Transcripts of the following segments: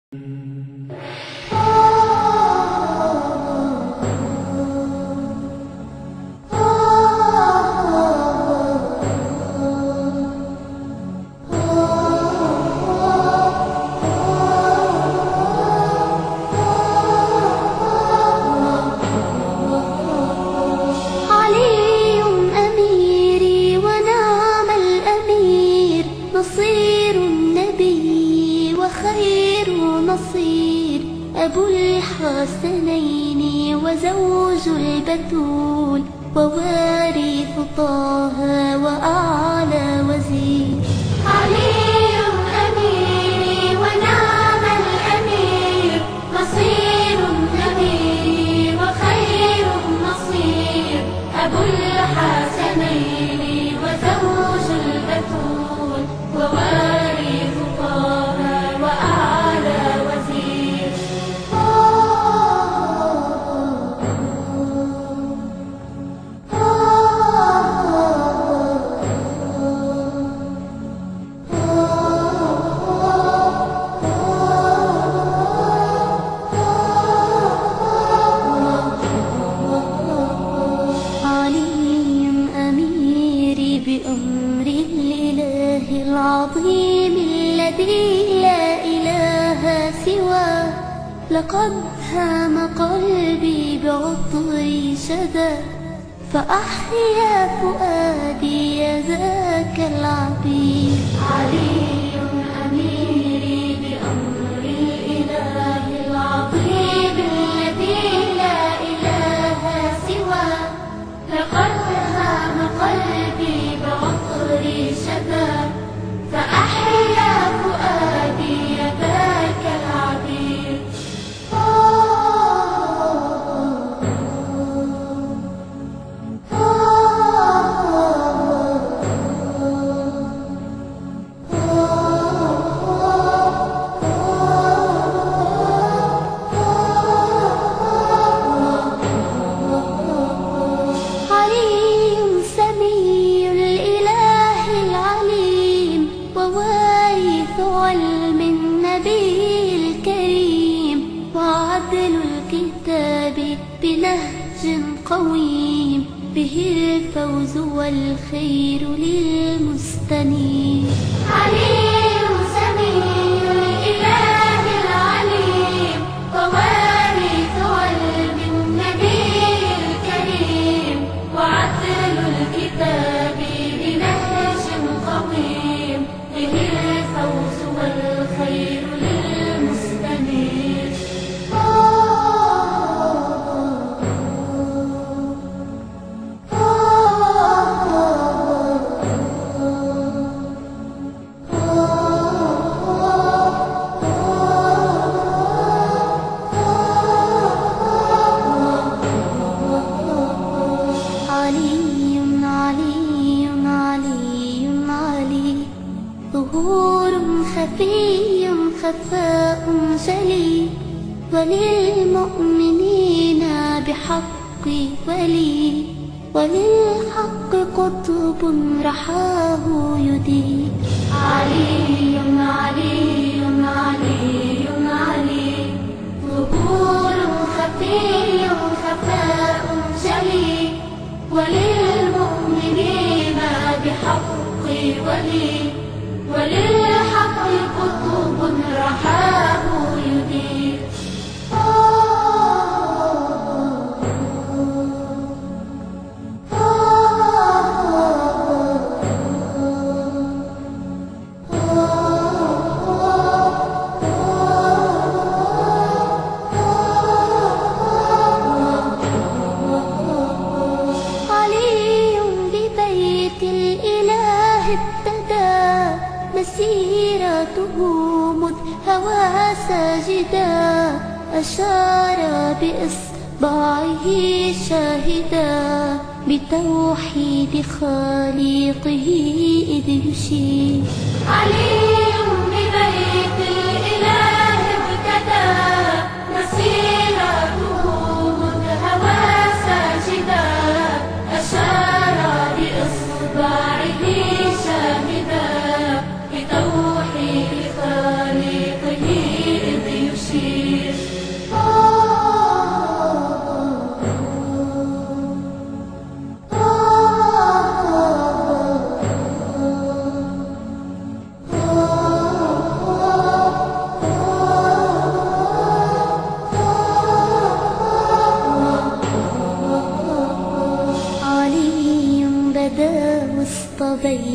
نصير النبي وخير نصير، أبو الحسنين وزوج البتول، ووارث طه وأعلى وزير. علي أميري ونعم الأمير، نصير النبي وخير النصير، أبو الحسنين وزوج البتول، ووارث طه وأعلى وزير. بأمر الإله العظيم الذي لا إله سواه، لقد هام قلبي بعطر شذا، فأحيا فؤادي ذاك العبير. علي أميري بأمر الإله العظيم الذي لا إله سواه، لقد هام قلبي بعطر شذا، فأحيا فؤادي ذاك العبير. علم النبي الكريم، وعدل الكتاب بنهج قويم، به الفوز والخير للمستنير. علي سمي الإله العليم، ووارث علم النبي الكريم، وعدل الكتاب بنهج قويم، به الفوز والخير للمستنير. ظهور خفي خفاء جلي، وللمؤمنين بحق ولي، وللحق قطب رحاه يدير. علي علي علي علي، ظهور خفي خفاء جلي، وللمؤمنين بحق ولي، وللحق قطب رحاه يدير. علي ببيت الإله ابتدى، مسيرته مذ هوى ساجدا، أشار بإصبعه شاهدا، بتوحيد خالقه إذ يشير. علي ببيت الإله ابتدى، مسيرته مذ هوى ساجدا، أشار بإصبعه شاهدا، بتوحيد خالقه إذ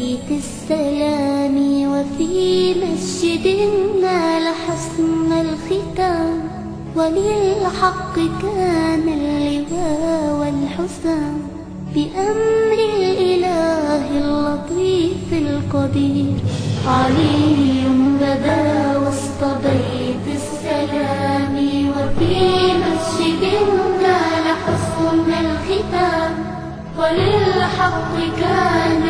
بيت السلام وفي مسجد نال حسن الختام، وللحق كان اللواء والحسام بأمر الإله اللطيف القدير. علي بدا وسط بيت السلام وفي مسجد نال حسن الختام، وللحق كان